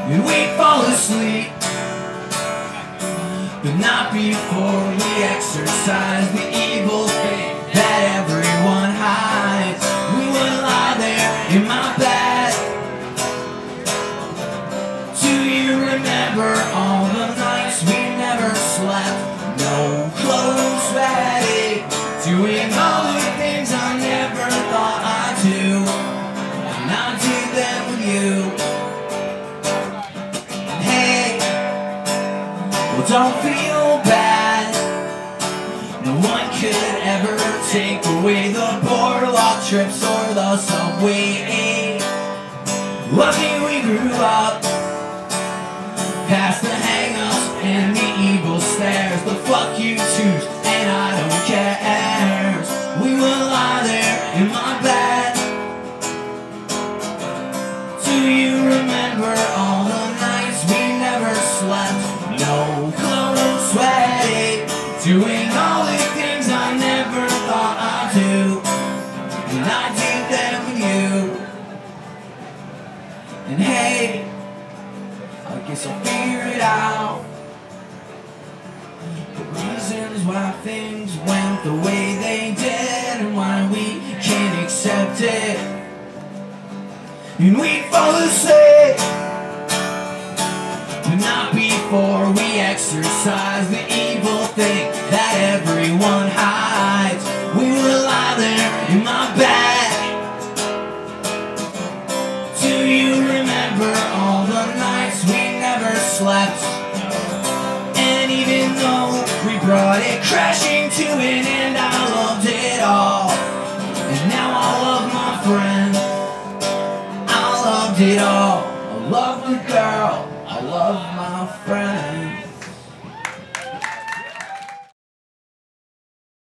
and we'd fall asleep, but not before we exercise the evil thing that everyone hides. We would lie there in my bed. Do you remember all the nights we never slept? No clothes ready, doing all the things I never thought I'd do, and I did them with you. Hey, well, don't feel bad. No one could ever take away the boardwalk trips or the subway. Lucky we grew up past the hang-ups and the evil stares, the fuck you twos and I don't cares. We would lie there in my bed. Do you remember all the nights we never slept? No clothes ready, doing all the things I never thought I'd do, and I did them with you. And hey, I guess I'll figure it out, the reasons why things went the way they did, and why we can't accept it, and we'd fall asleep, but not before we exercise the evil thing that everyone hides. We would lie there in my bed. Do you remember all the nights we never slept? And even though we brought it crashing to an end, I loved it all. And now I love my friend, I loved it all. I love the girl, I love my friend.